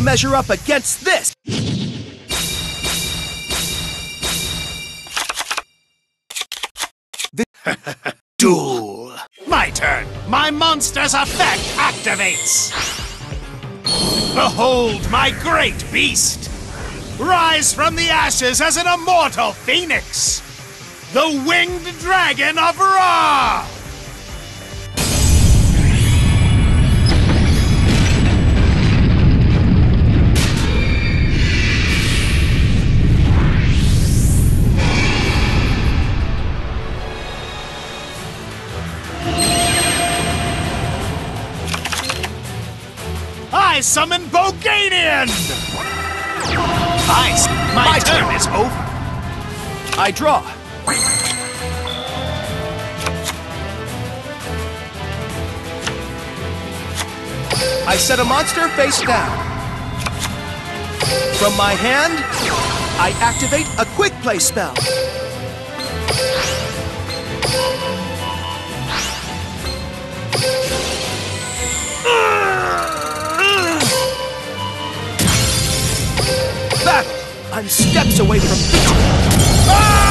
measure up against this? Duel. My turn. My monster's effect activates. Behold my great beast. Rise from the ashes as an immortal phoenix. The winged dragon of Ra. I summon Boganian! My turn is over. I draw. I set a monster face down. From my hand, I activate a quick play spell. Battle! I'm steps away from victory.